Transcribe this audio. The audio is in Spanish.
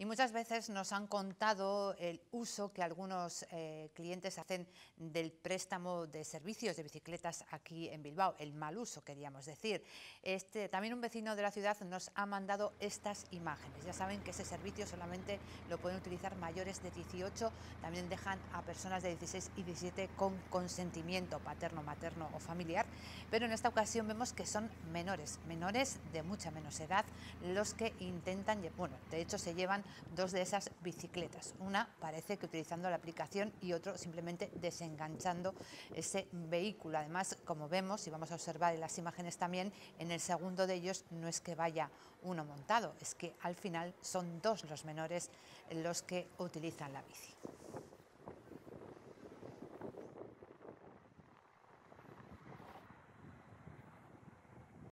Y muchas veces nos han contado el uso que algunos clientes hacen del préstamo de servicios de bicicletas aquí en Bilbao, el mal uso, queríamos decir. También un vecino de la ciudad nos ha mandado estas imágenes. Ya saben que ese servicio solamente lo pueden utilizar mayores de 18, también dejan a personas de 16 y 17 con consentimiento paterno, materno o familiar, pero en esta ocasión vemos que son menores de mucha menos edad los que intentan, bueno, de hecho se llevan dos de esas bicicletas. Una parece que utilizando la aplicación y otro simplemente desenganchando ese vehículo. Además, como vemos y vamos a observar en las imágenes también, en el segundo de ellos no es que vaya uno montado, es que al final son dos los menores los que utilizan la bici.